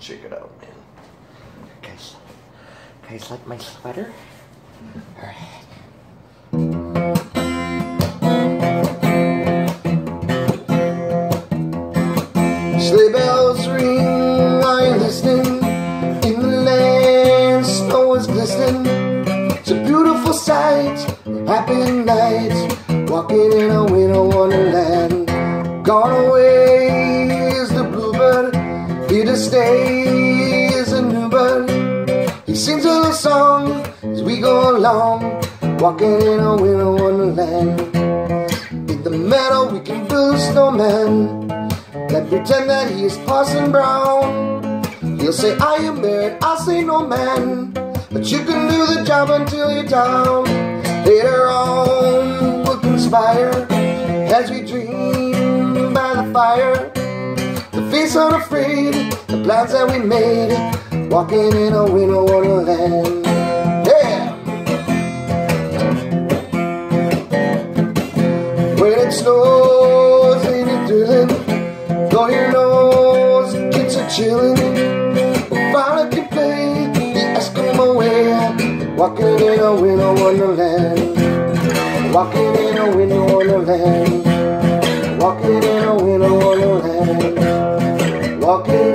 Check it out, man. Guys like my sweater? Alright. Sleigh bells ring while you're listening. In the land, snow is glistening. It's a beautiful sight, happy night, walking in a winter wonderland. Gone away is the bluebird, here to stay is a new bird. He sings a little song as we go along, walking in a winter wonderland. In the meadow we can build a snowman, let's pretend that he is Parson Brown. He'll say, are you married? I'll say, no man, but you can do the job until you're down. Later on we'll conspire as we dream by the fire, to face unafraid the plans that we made, walking in a winter wonderland. Yeah! When it snows ain't it thrilling, blow your nose, kids are chilling. Finally can play the Eskimo way, walking in a winter wonderland. Walking in a winter wonderland. Walking in a winter wonderland. Walking